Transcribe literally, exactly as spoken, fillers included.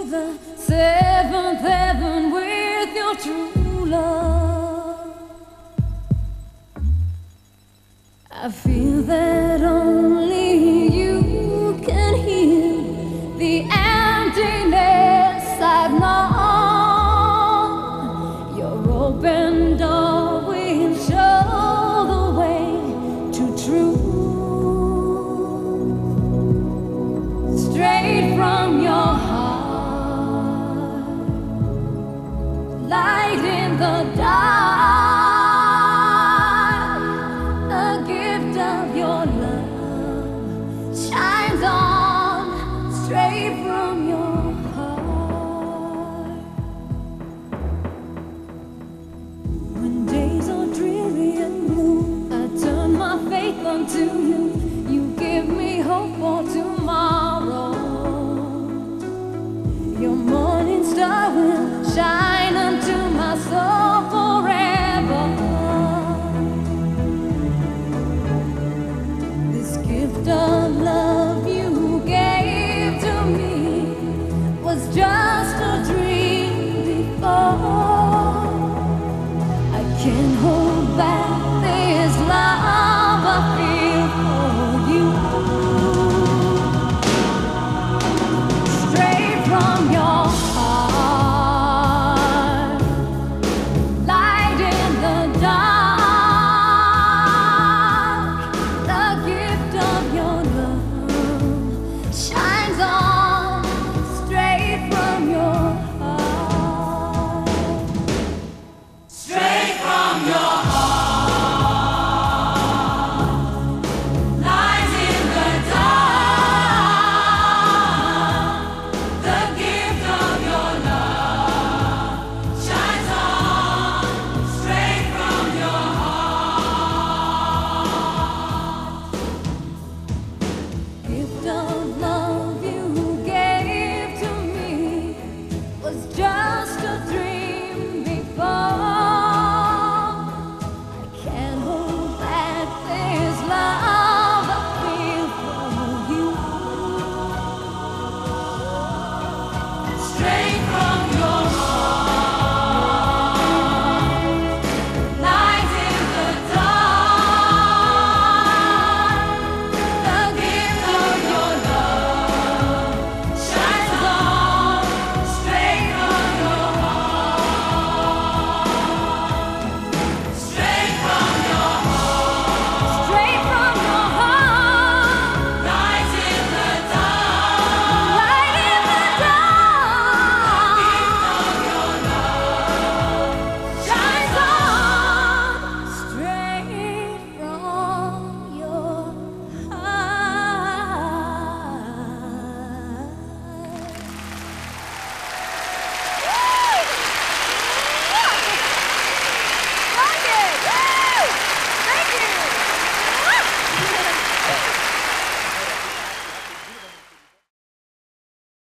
the seventh heaven with your true love. I feel that only you can heal the emptiness I've known. Your open door will show the way to truth, straight from your heart, light in the dark, a gift of your love shines on, straight from your heart. When days are dreary and blue, I turn my faith unto you. You give me hope for tomorrow. Your morning star will shine.